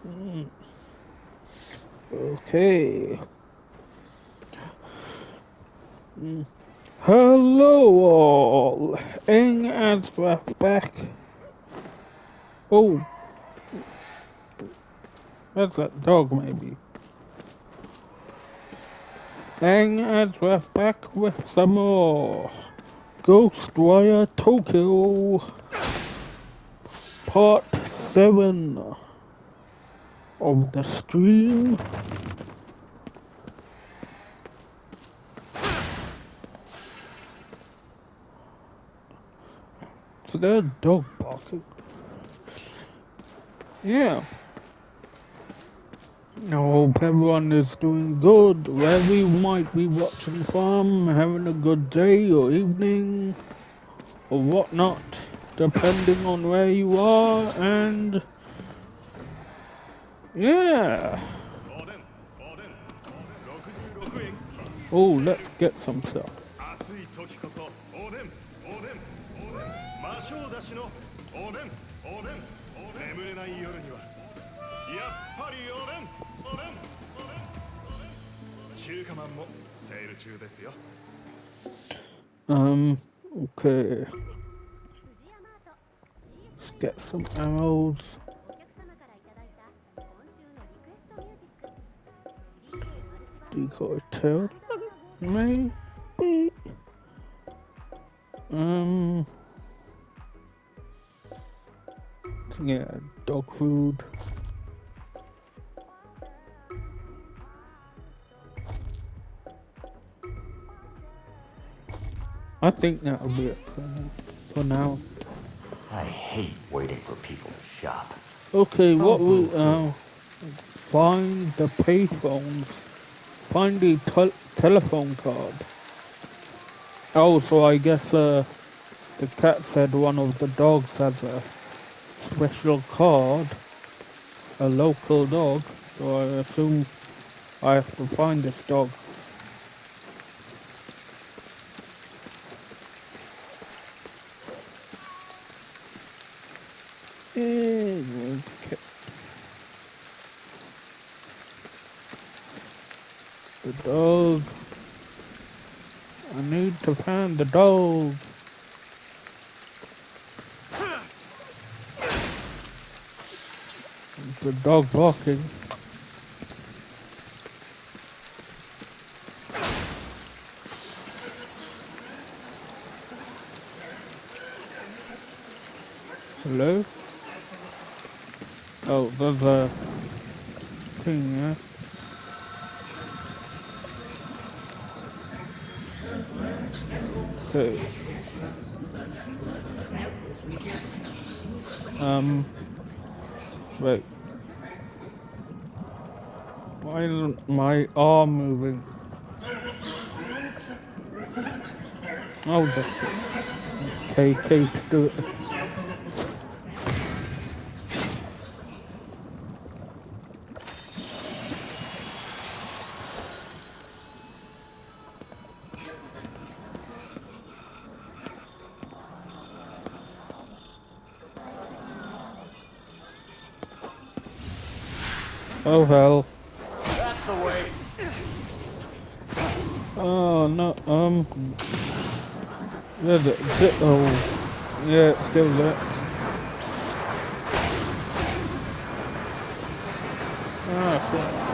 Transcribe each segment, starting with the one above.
Mm. Okay. Mm. Hello all, and we're back. Oh, that's that dog maybe. And we're back with some more Ghostwire Tokyo Part 7 of the stream. So there's a dog barking. Yeah. I hope everyone is doing good, wherever you might be watching from, having a good day or evening or whatnot, depending on where you are, and yeah. Oh, let's get some stuff. Okay. Let's get some arrows. Decoy tail. Maybe. Yeah, dog food. I think that'll be it for now. I hate waiting for people to shop. Okay, what we find the payphones. Find the telephone card. Oh, so I guess the cat said one of the dogs has a special card, a local dog. So I assume I have to find this dog. Okay. The dog. I need to find the dog. The dog barking. Hello? Oh, there's a thing, yeah? Okay. Wait. Why isn't my arm moving? Oh, that's it. Okay, do it. Oh hell. That's the way. Oh no, yeah, oh, yeah, it's still there. Ah, shit.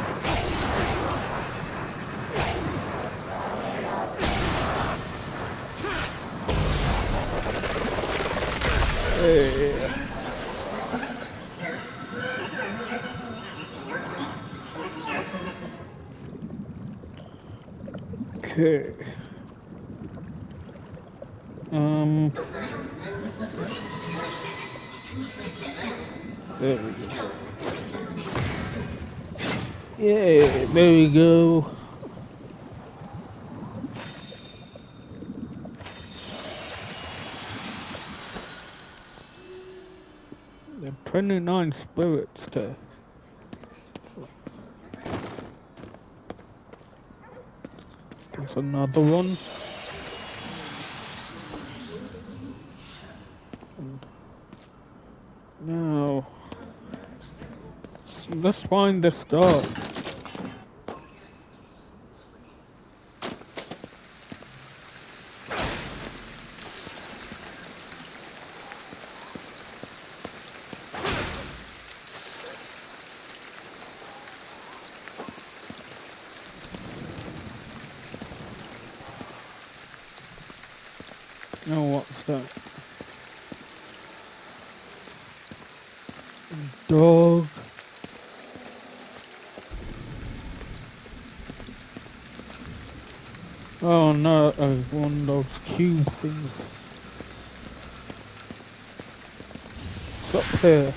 Hey. Okay. There we go. Yeah, there we go. There are 29 spirits there. There's another one. And now, Let's find this dog. Oh, what's that? Dog. Oh no, one of those cube things. It's up here.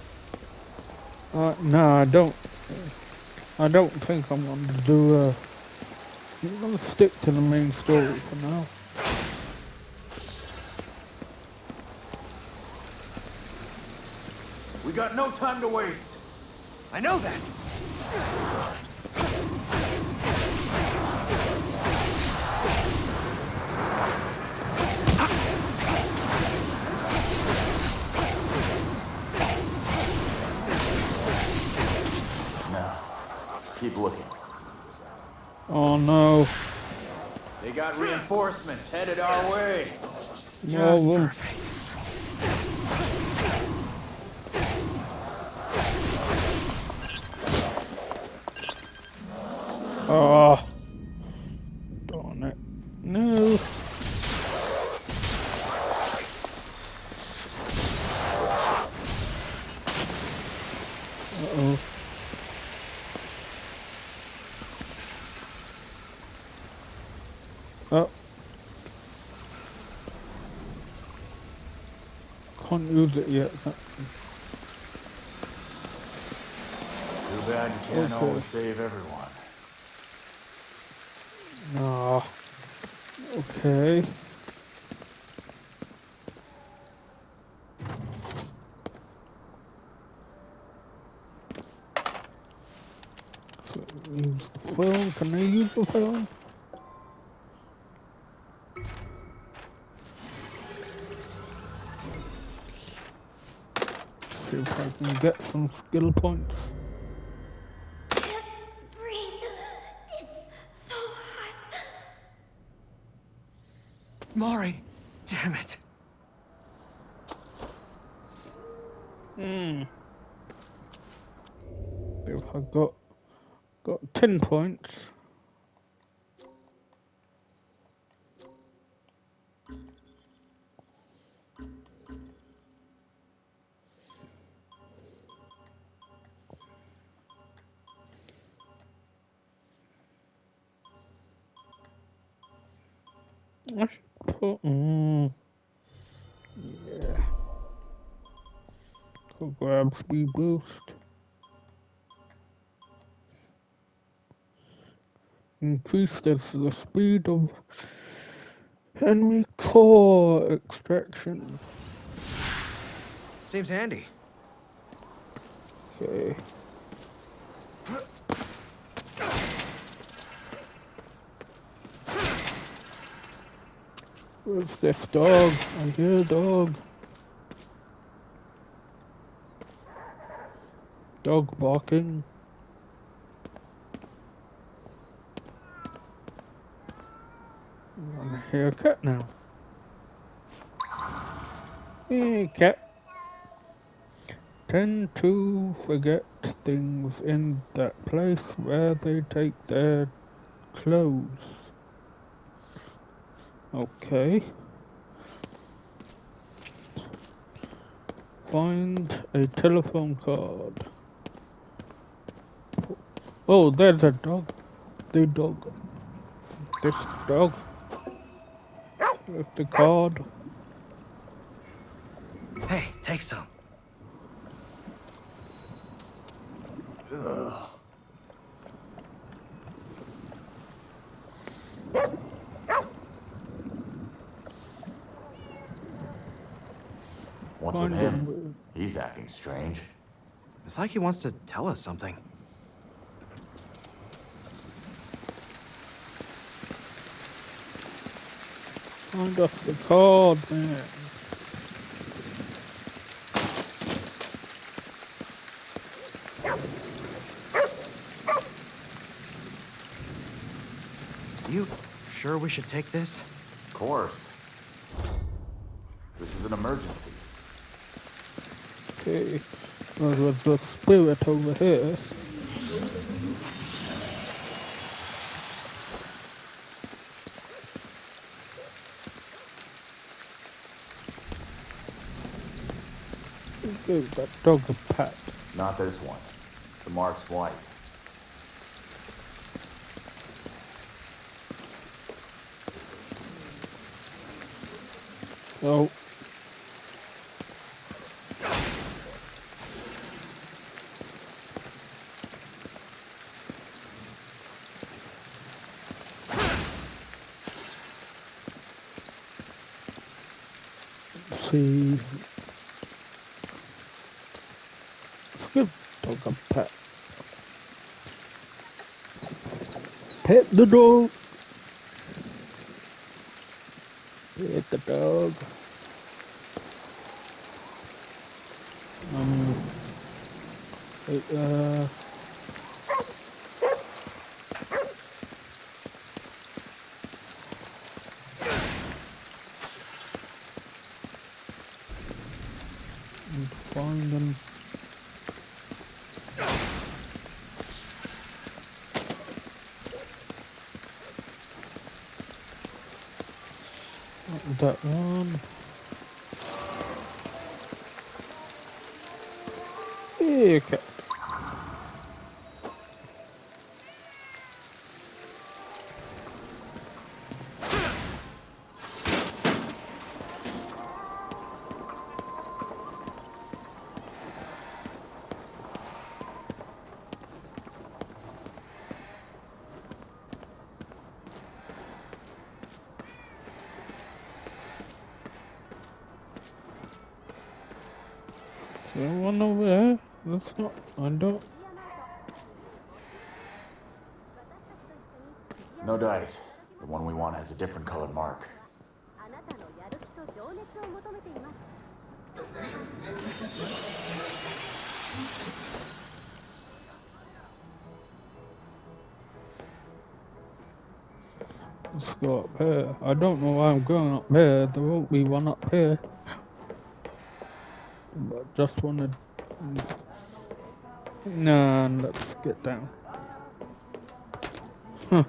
No, I don't think I'm going to do, I'm going to stick to the main story for now. We got no time to waste. I know that. No. Keep looking. Oh no. They got reinforcements headed our way. Just perfect. Oh. Darn it. No. Uh-oh. Oh. Can't use it yet. Too bad you can't always save everyone. Ah. Okay. So, use the phone. Can I use the phone? See if I can get some skill points. Can't breathe. It's so hot. Mari, damn it. If I got 10 points. I should put, yeah. Could grab speed boost. Increase the speed of enemy core extraction. Seems handy. Okay. Where's this dog? I hear a dog. Dog barking. I hear a cat now. Hey, cat. Tend to forget things in that place where they take their clothes. Okay. Find a telephone card. Oh, there's a dog. The dog. This dog. With the card. Hey, take some. What's with him? He's acting strange. It's like he wants to tell us something. Find us the card, man. You sure we should take this? Of course. This is an emergency. Okay. Well, there's the spirit over here. Give that dog a pat. Not this one. The mark's white. Oh. Let's see. Let's give dog a pat. Pet the dog. Pet the dog. Wait, find them. That one. Okay. There one over there? That's not. I don't. No dice. The one we want has a different colored mark. Let's go up here. I don't know why I'm going up here. There won't be one up here. But just wanted. Nah, let's get down. Huh.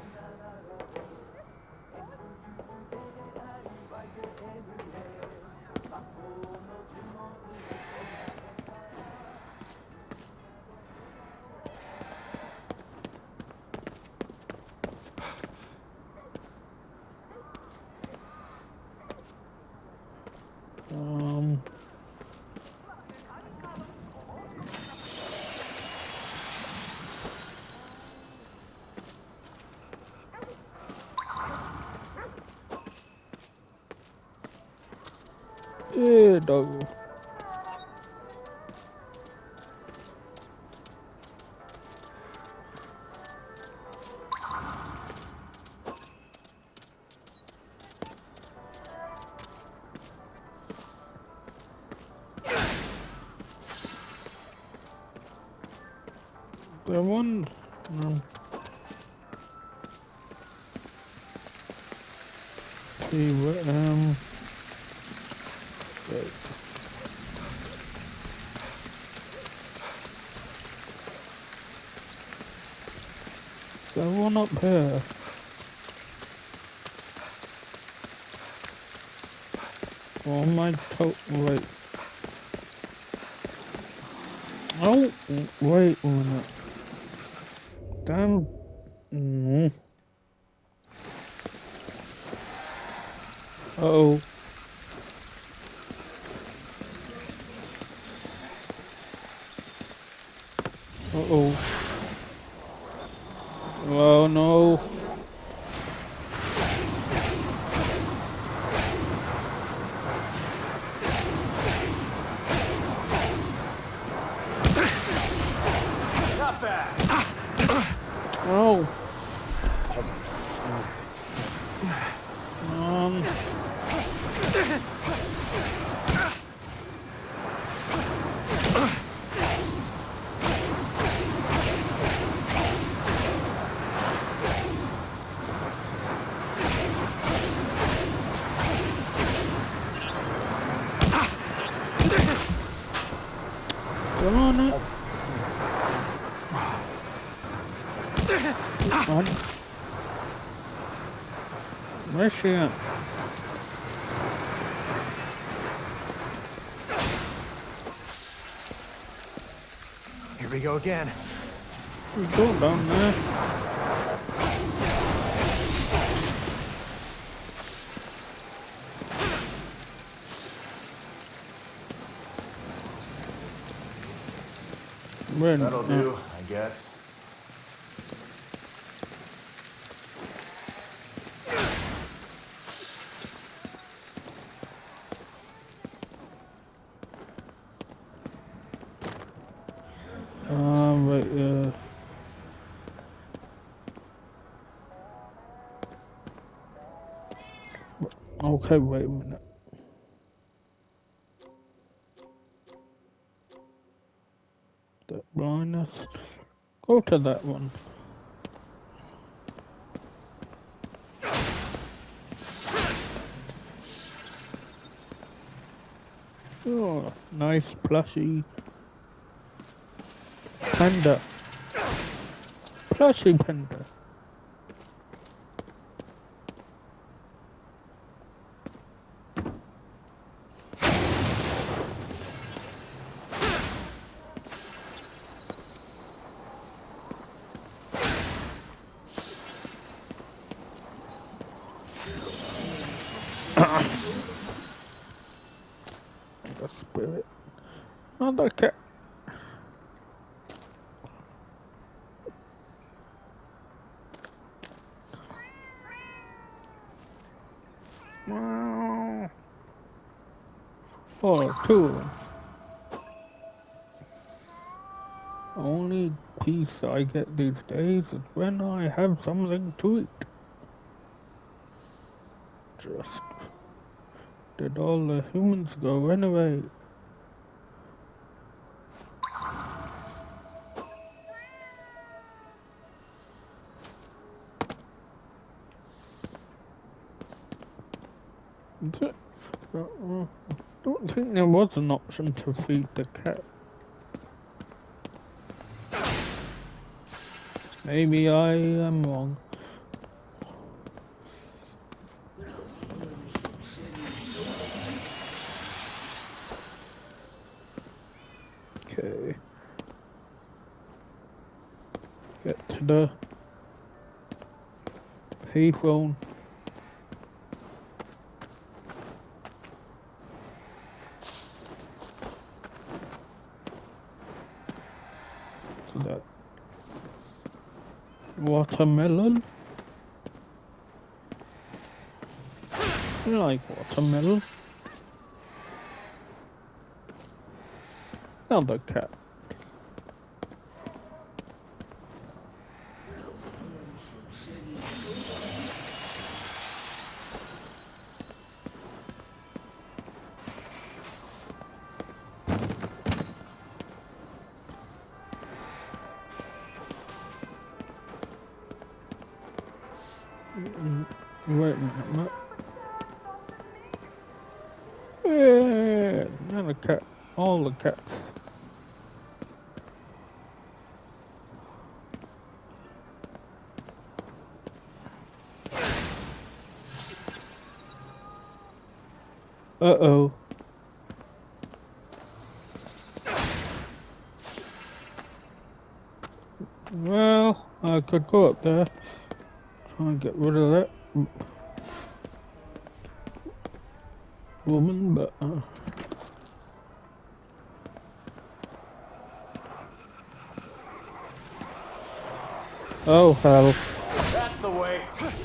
Yeah, dog. There one. No. See what wait. There one up here. Oh my wait. Oh wait a minute. Damn. Uh-oh. Uh-oh. Oh no. Not bad. Oh. On. Where's she at? Here we go again. Go down there. Where? That'll do, I guess. Wait, okay, wait a minute. That blindness. Go to that one. Oh, nice plushy panda. Plushy panda. The spirit. Another cat. Wow. Oh, two of them. Only peace I get these days is when I have something to eat. Just did all the humans go anyway? Don't think there was an option to feed the cat. Maybe I am wrong. Okay. Get to the payphone. So that watermelon. I like watermelon. Another cat. Wait a minute. Yeah, another cat. All the cats. Uh-oh. Well, I could go up there, try and get rid of that woman, but oh hell. That's the way.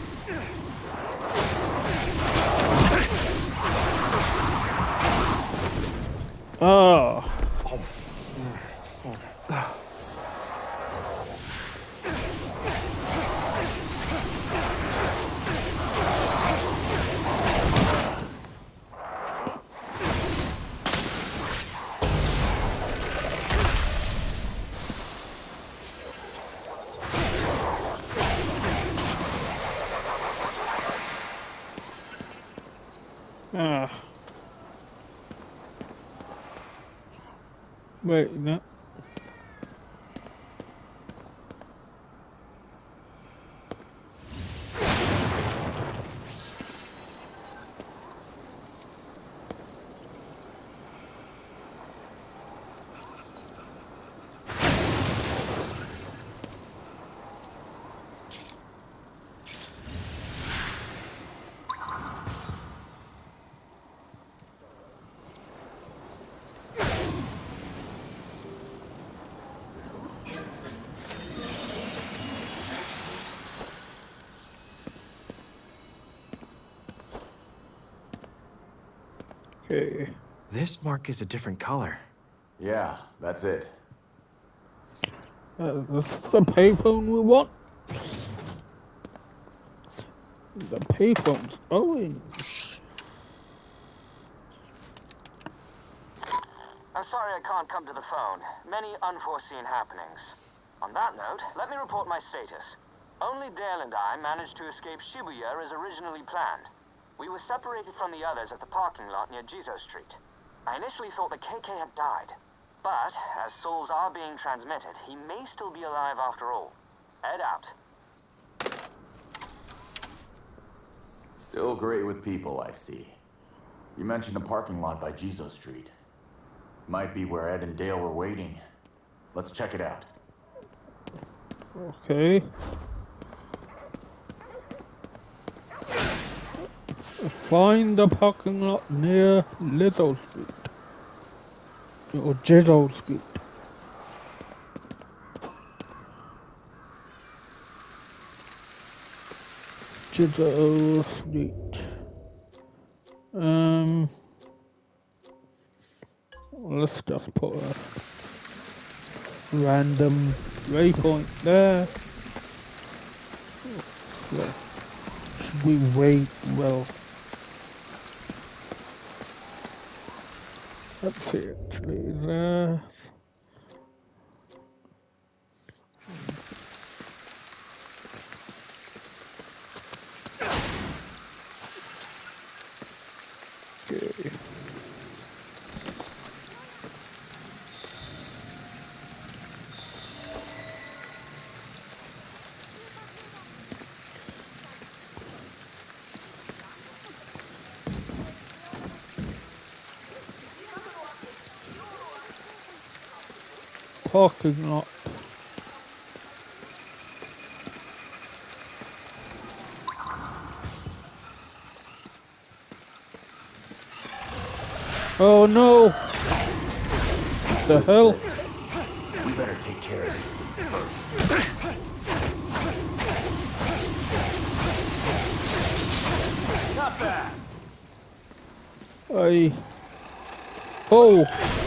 Oh. Ah. Wait, no. Okay. This mark is a different color. Yeah, that's it. This is the payphone we want. The payphone's orange. I'm sorry I can't come to the phone. Many unforeseen happenings. On that note, let me report my status. Only Dale and I managed to escape Shibuya as originally planned. We were separated from the others at the parking lot near Jizo Street. I initially thought that KK had died. But, as souls are being transmitted, he may still be alive after all. Ed out. Still great with people, I see. You mentioned a parking lot by Jizo Street. Might be where Ed and Dale were waiting. Let's check it out. Okay. Find the parking lot near Lizzo Street. Or Jizzo Street. Jizzo Street. Let's just put a random waypoint there. So, should we wait? Well, let's see actually there. Okay. Parking lot. Oh no! The hell? We better take care of these things first. Not bad. Oh!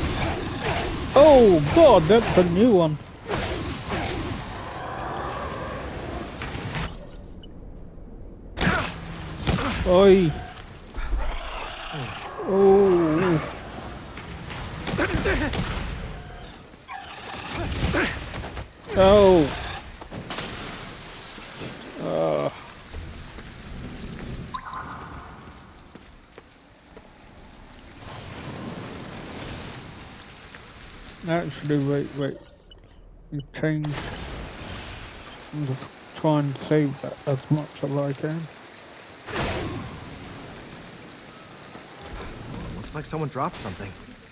Oh god, that's a new one. Oi! Oh! Oh! Actually, wait. You change. I'm just trying to save that as much as I can. Looks like someone dropped something.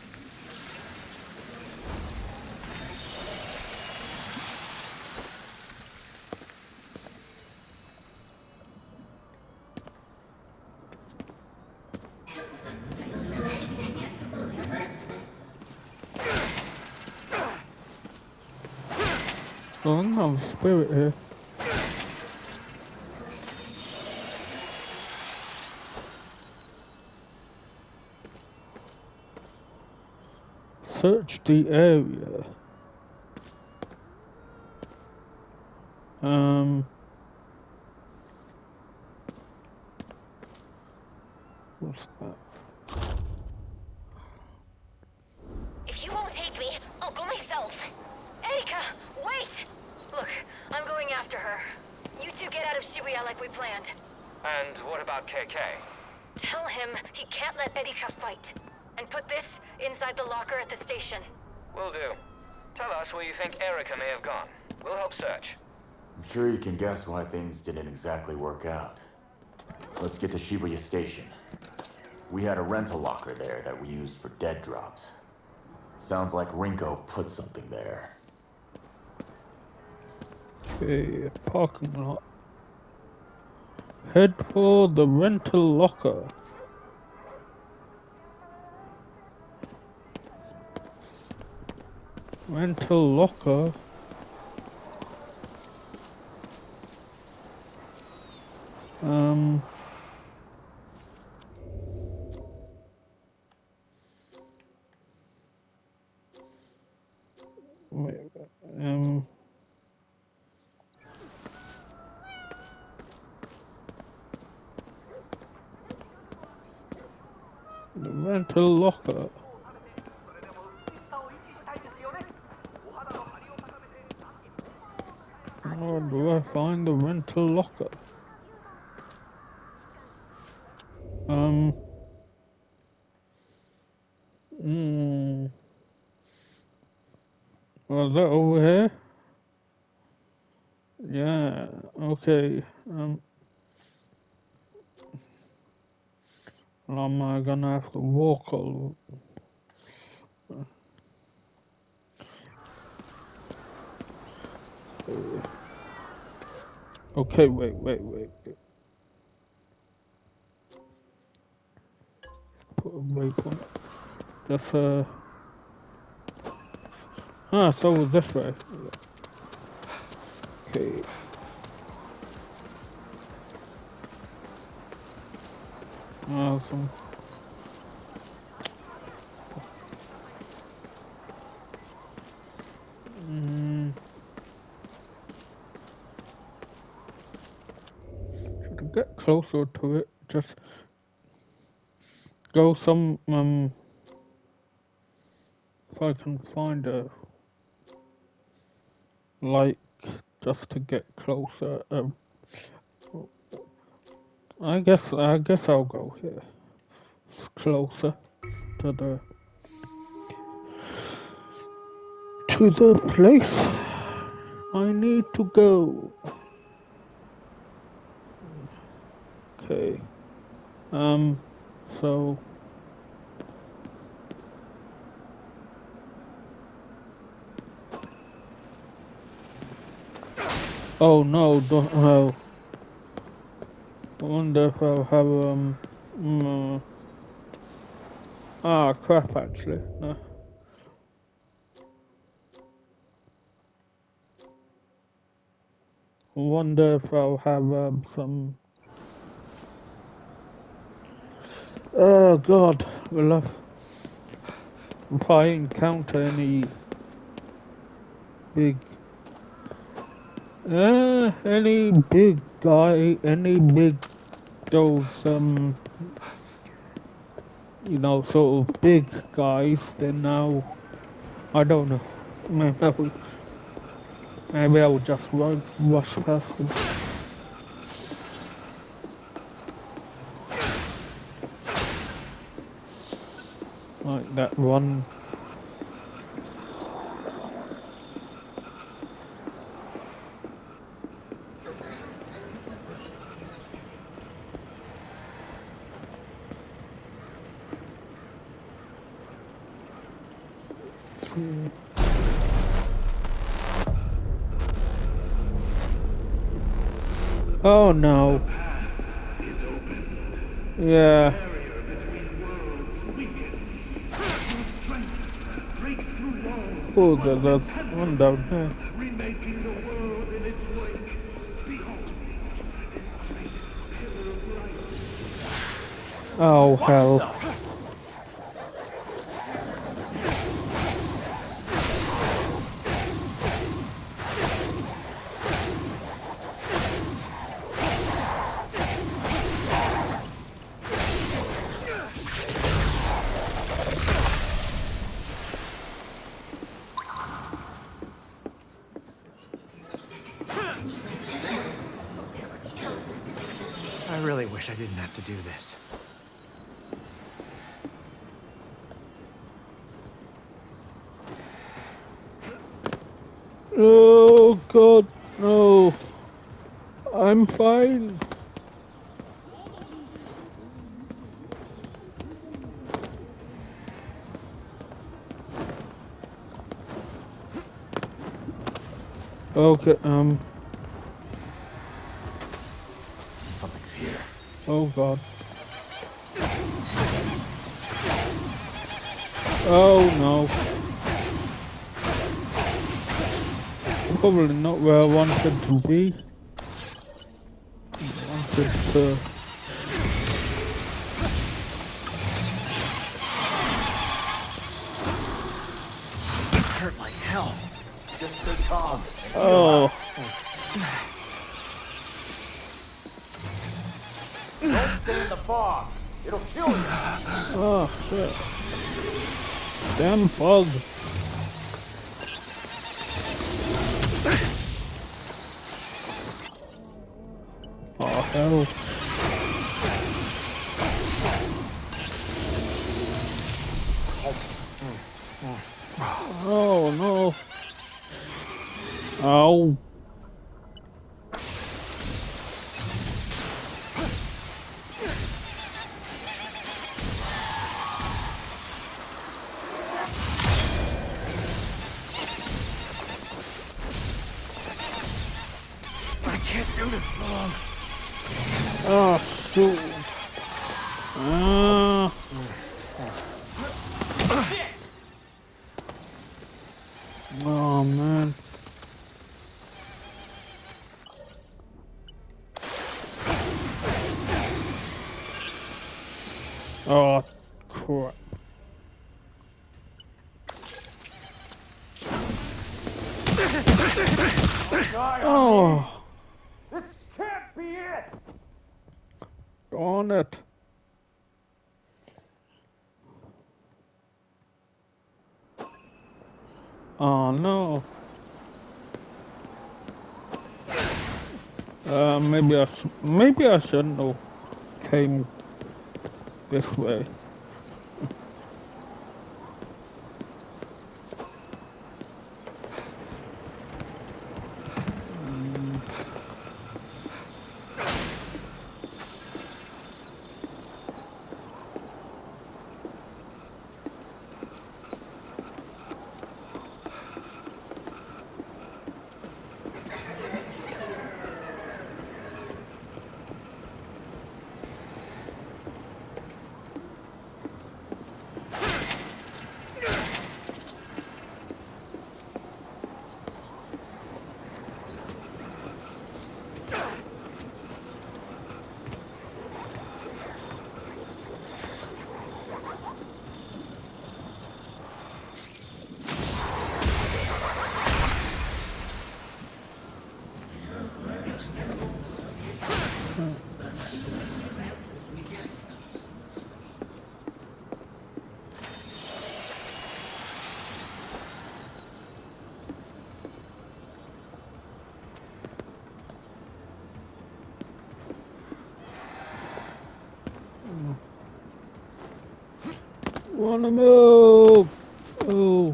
Oh, I'm gonna have a spirit here. Search the area. What's that? If you won't take me, I'll go myself. Erika, wait! Look, I'm going after her. You two get out of Shibuya like we planned. And what about KK? Tell him he can't let Erika fight. And put this inside the locker at the station. Will do. Tell us where you think Erika may have gone. We'll help search. I'm sure you can guess why things didn't exactly work out. Let's get to Shibuya Station. We had a rental locker there that we used for dead drops. Sounds like Rinko put something there. Okay, parking lot. Head for the rental locker. Rental locker. Rental locker. Where do I find the rental locker? Was that over here? Yeah, okay. Am I gonna have to walk all? Okay, wait. Put a waypoint. Just so was this way. Okay. Awesome. Should I get closer to it? Just go some if I can find a like just to get closer. I guess I'll go here. It's closer to the place I need to go. Okay. So oh no, don't I wonder if I'll have crap actually. No. I wonder if I'll have some. Oh God, if I encounter any big guy, any big those sort of big guys, then now I don't know. Maybe I'll just rush past them. Like that one. Oh no. Yeah. Oh, there's one down here. Remaking the world in its wake. Behold, Oh hell. I really wish I didn't have to do this. Oh God, no. I'm fine. Okay, Something's here. oh God. Oh no. Probably not where I wanted to be. I wanted to... Hurt like hell. Just stay calm. Oh. Don't stay in the fog. It'll kill you. Oh, shit. Damn bug. Oh, hell. Oh, no. Ow. I can't do this for long. Oh, shoot. Oh, man. Oh, crap. Oh, This can't be it! darn it. Oh, no. Maybe I shouldn't have came this way. Wanna move? Oh.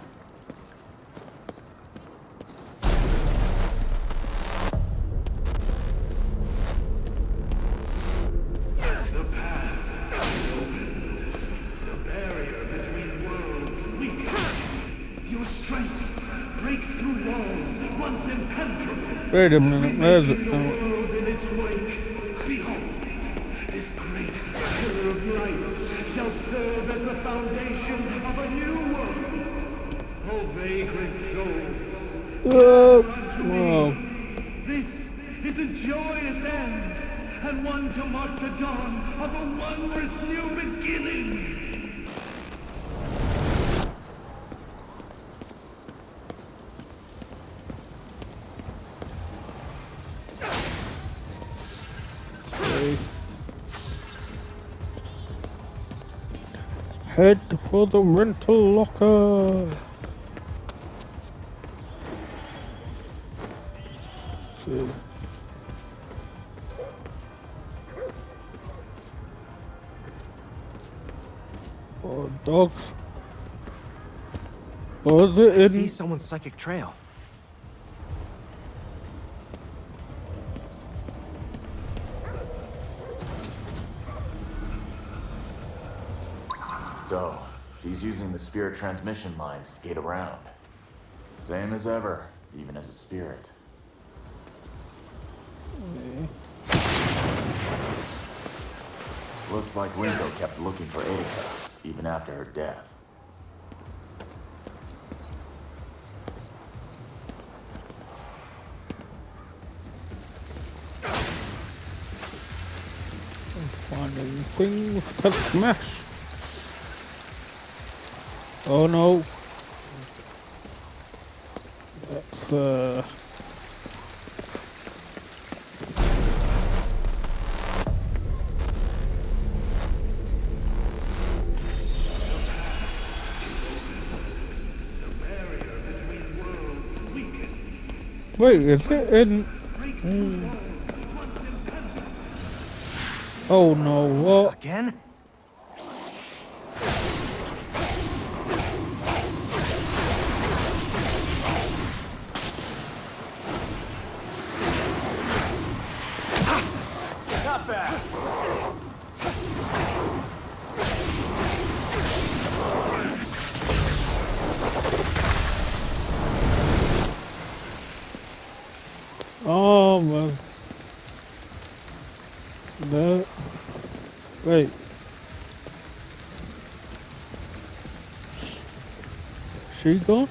The path is opened. The barrier between worlds weakens. Your strength breaks through walls once impenetrable. Wait a minute, where's it? The world in its wake. Behold, this great pillar of light shall serve as the foundation of a new world. O vagrant souls, Whoa. this is a joyous end, and one to mark the dawn of a wondrous new beginning. Okay. Head for the rental locker. See. Oh, dogs. Was it I in? see someone's psychic trail. So, she's using the spirit transmission lines to get around. Same as ever, even as a spirit. Looks like Ringo kept looking for Erika, even after her death. Finding things to smash. Oh no. That's Wait, is it in... Oh no, what? Again? Not bad. Oh, well. No. Wait. She gone?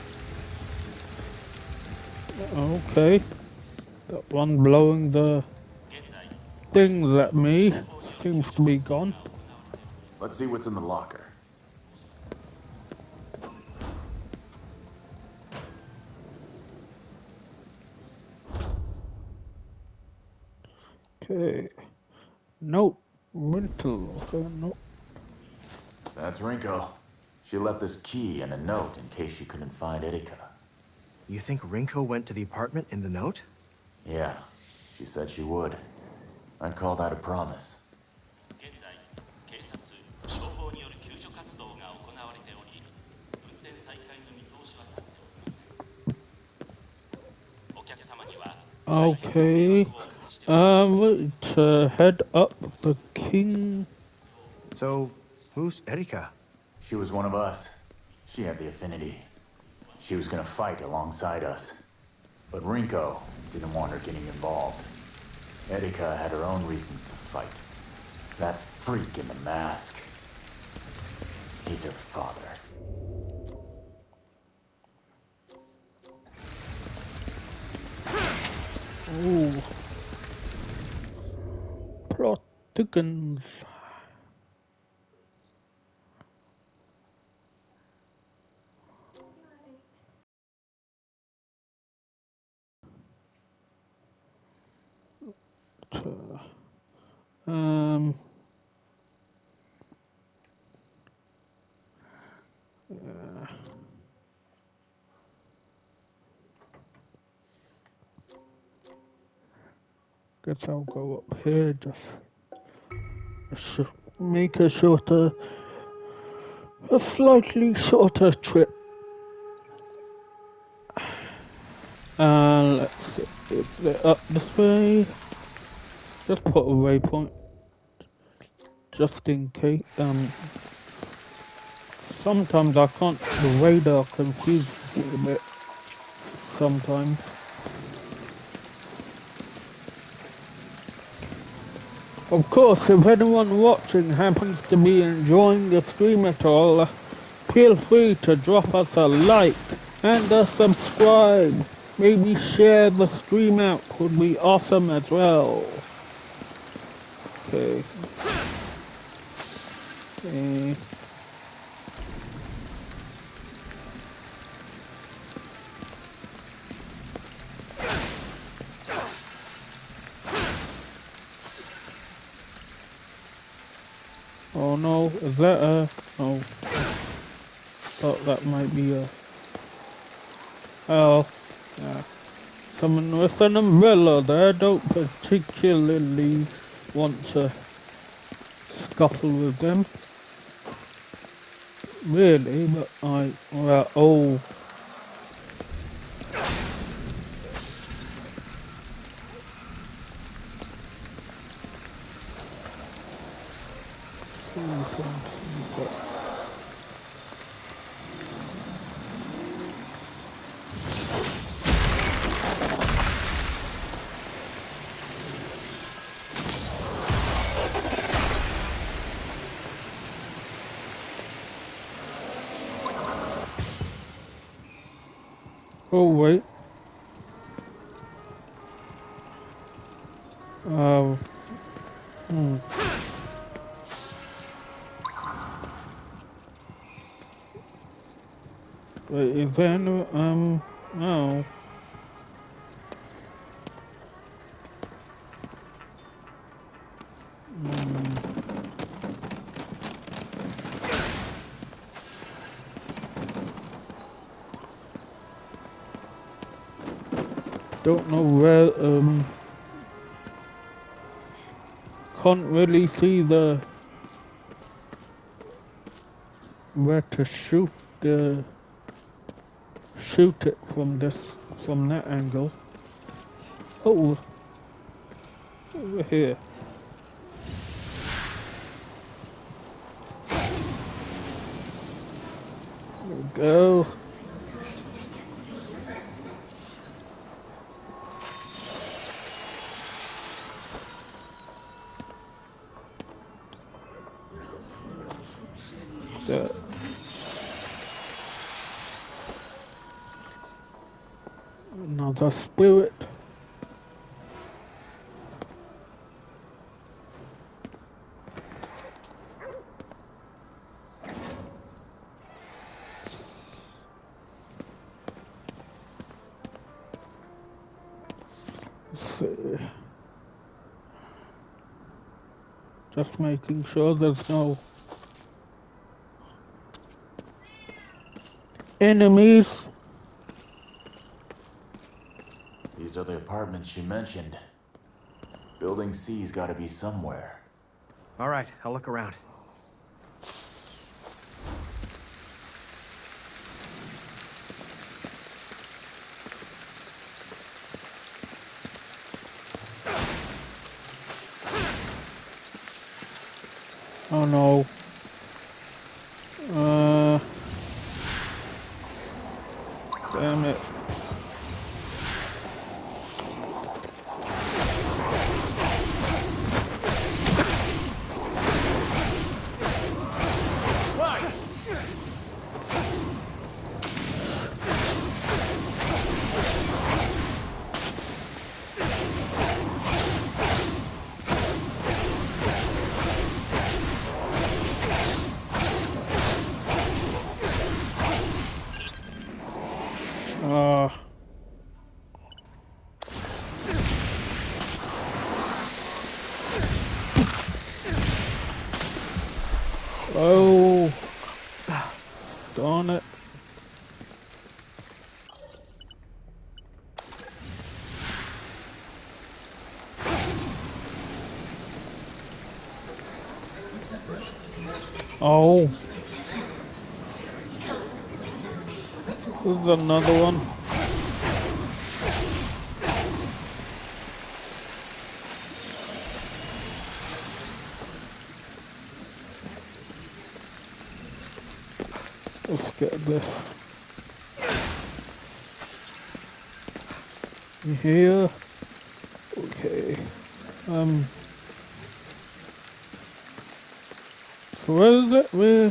Okay. That one blowing the things at me seems to be gone. Let's see what's in the locker. Okay. Note. Rental. Okay, nope. That's Rinko. She left this key and a note in case she couldn't find Erika. You think Rinko went to the apartment in the note? Yeah, she said she would. I'd call that a promise. Okay. To head up the king. So, who's Erika? She was one of us. She had the affinity. She was gonna fight alongside us. But Rinko didn't want her getting involved. Erika had her own reasons to fight. That freak in the mask. He's her father. Ooh. Plot thickens. Yeah. Guess I'll go up here, just make a slightly shorter trip. Let's see, is it up this way? Just put a waypoint, just in case. Sometimes I can't. The radar confuses me a bit. Sometimes. Of course, if anyone watching happens to be enjoying the stream at all, feel free to drop us a like and a subscribe. Maybe share the stream out would be awesome as well. Okay. Okay. Oh no, is that a... Oh. Thought that might be a... Oh. Yeah. Someone with an umbrella there. Don't particularly want to scuffle with them. Really, but well, oh. Oh wait. Wait, is there no, no. don't know where, can't really see where to shoot it from that angle. Oh, over here. There we go. There. Another spirit. Just making sure there's no enemies. These are the apartments she mentioned. Building C's gotta be somewhere. All right, I'll look around. Oh no. Damn it. Oh, darn it. Oh, this is another one. Let's get this in here. Okay. So where is it? Where?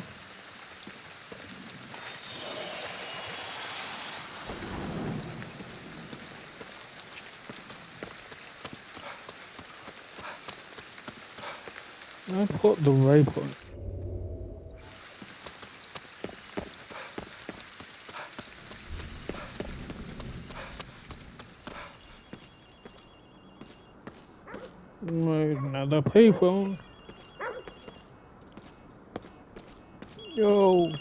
I put the waypoint. Another payphone. Yo.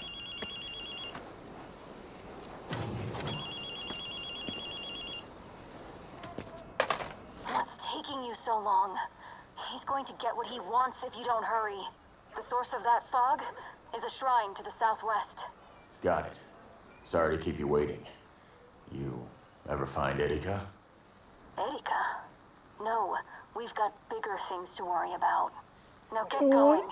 What's taking you so long? He's going to get what he wants if you don't hurry. The source of that fog is a shrine to the southwest. Got it. Sorry to keep you waiting. You ever find Erika? Erika? No, we've got bigger things to worry about. Now get going.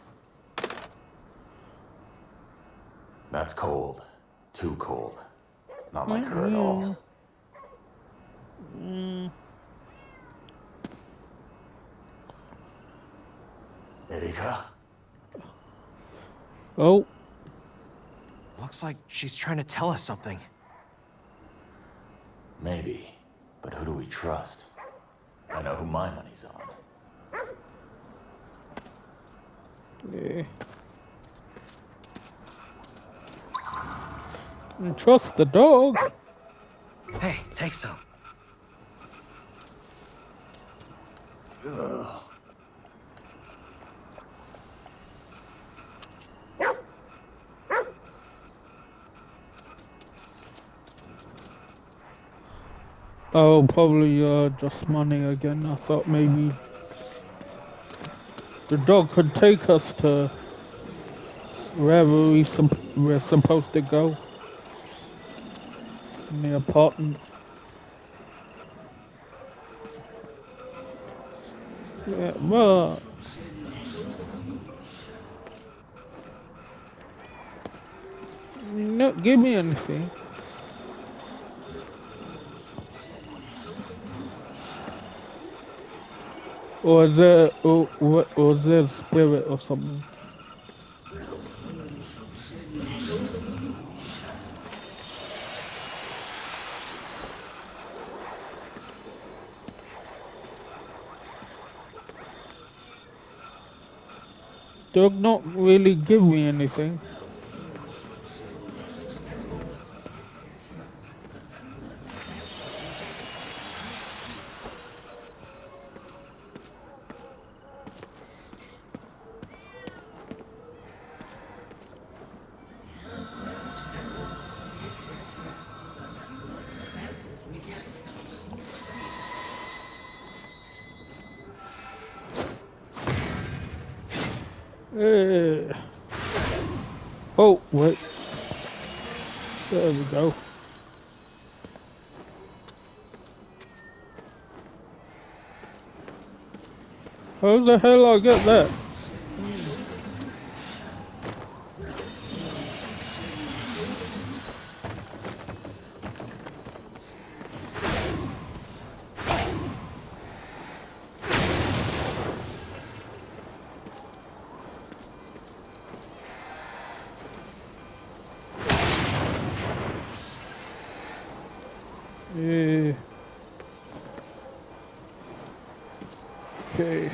That's cold. Too cold. Not like her at all. Erika? Oh. Looks like she's trying to tell us something. Maybe. But who do we trust? I know who my money's on. Yeah. And trust the dog. Hey, take some. Ugh. Oh, probably just money again. I thought maybe the dog could take us to wherever we're supposed to go in the apartment. Yeah, well, not give me anything. Or is there a spirit or something? Dog not really give me anything. Eh. Oh, wait. There we go. How the hell I get that? Yeah. Okay.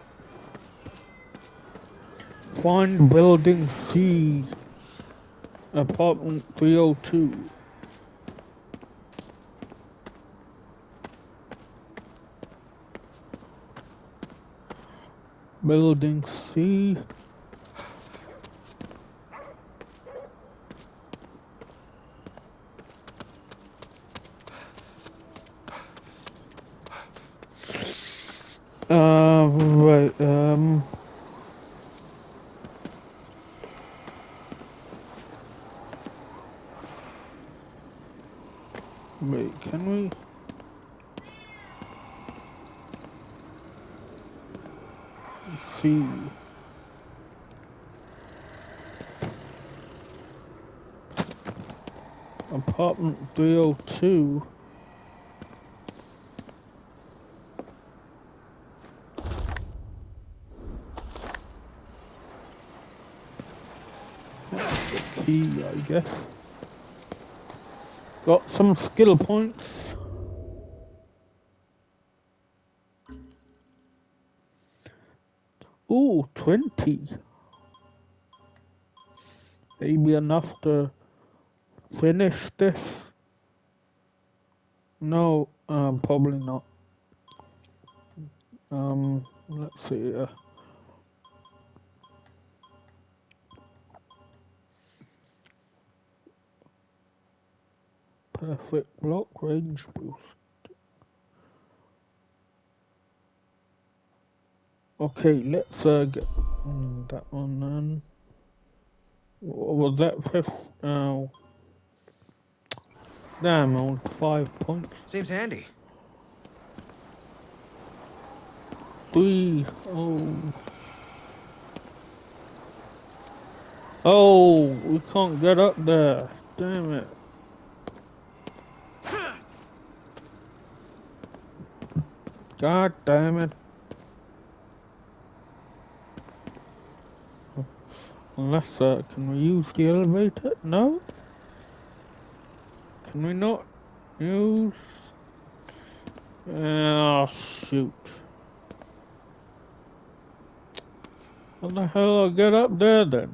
Find building C. Apartment 302. Building C. Right, wait, can we? See. Apartment 302. Key, I guess. Got some skill points. Ooh, 20. Maybe enough to finish this. No, probably not. Let's see. Perfect block range boost. Okay, let's get that one then. What was that? Fifth? Oh, damn, only 5 points. Seems handy. 3. Oh. Oh, we can't get up there. Damn it. God damn it. Unless, can we use the elevator? No? Can we not use? Oh, shoot. How the hell I get up there then?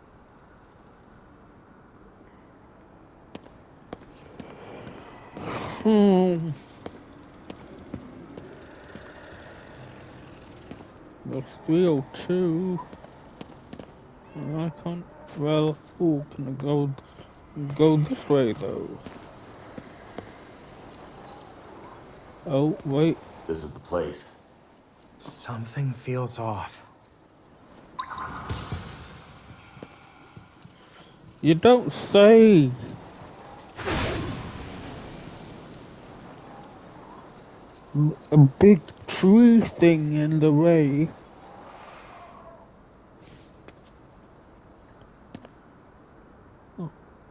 That's 302. I can't. Well, ooh, can I go this way though? Oh, wait. This is the place. Something feels off. You don't say. A big tree thing in the way. Oh.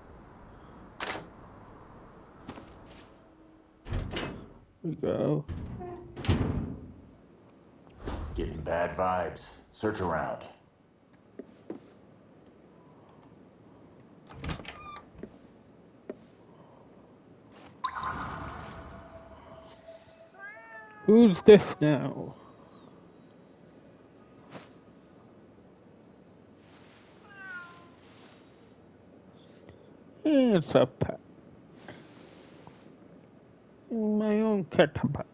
Here we go. Getting bad vibes. Search around. Who's this now? It's a pet. My own cat pet.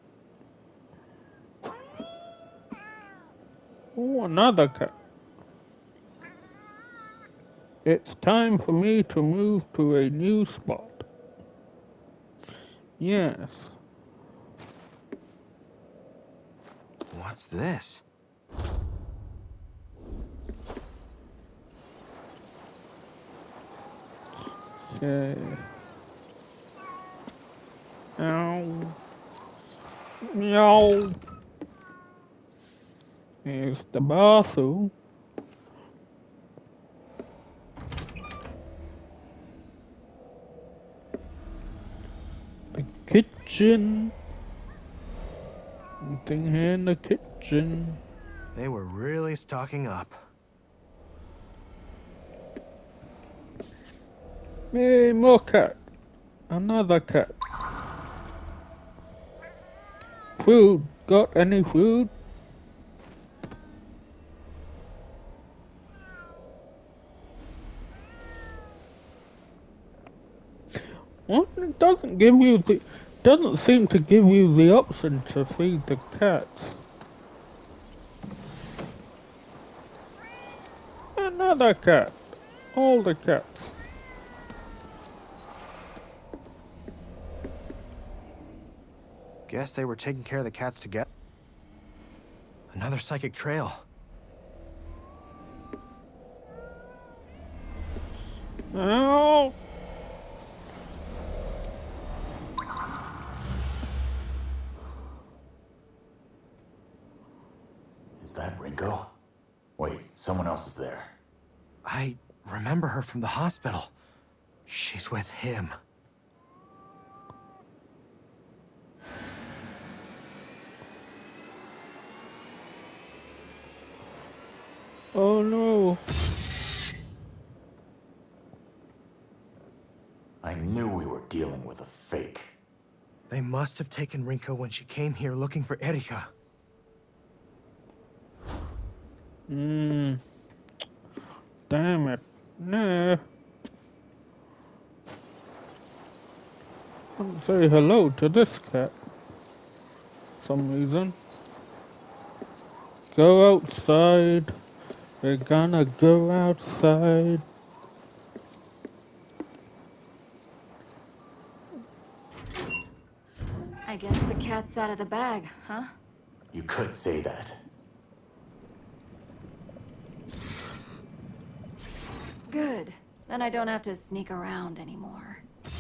Oh, another cat. It's time for me to move to a new spot. Yes. What's this? Okay. Ow. Meow. Here's the bathroom. The kitchen. Anything here in the kitchen? They were really stocking up. Hey, more cat. Another cat. Food. Got any food? What? It doesn't give you the... Doesn't seem to give you the option to feed the cats. Another cat. All the cats. Guess they were taking care of the cats together. Another psychic trail. Ow! Is that Rinko? Wait, someone else is there. I remember her from the hospital. She's with him. Oh no. I knew we were dealing with a fake. They must have taken Rinko when she came here looking for Erika. Damn it. No. Don't say hello to this cat. For some reason. Go outside. We're gonna go outside. I guess the cat's out of the bag, huh? You could say that. Good. Then I don't have to sneak around anymore.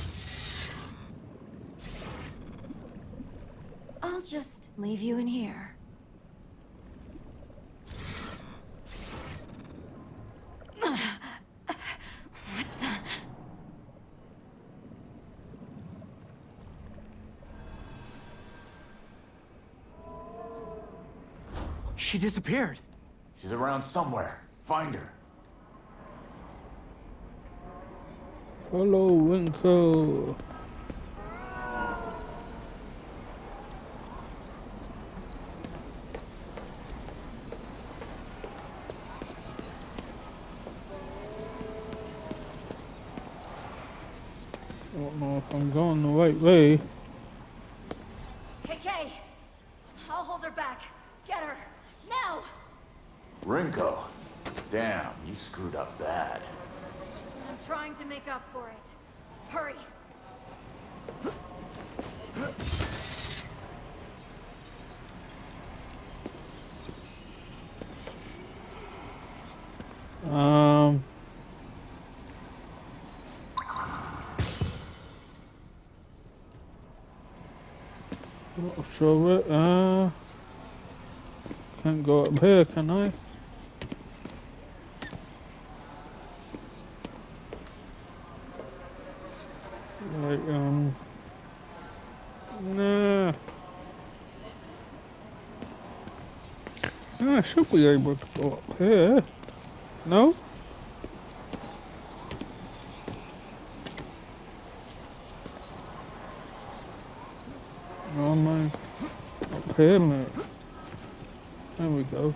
I'll just leave you in here. She disappeared. She's around somewhere. Find her. Follow Rinko. I don't know if I'm going the right way. KK! I'll hold her back. Get her. Now! Rinko. Damn, you screwed up bad. And I'm trying to make up for it. Hurry! Not sure. Can't go up here, can I? Like, nah. I should be able to go up here. No? Oh my. Up here, mate. There we go.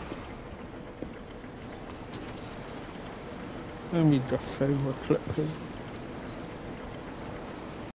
Let me just save a clip here.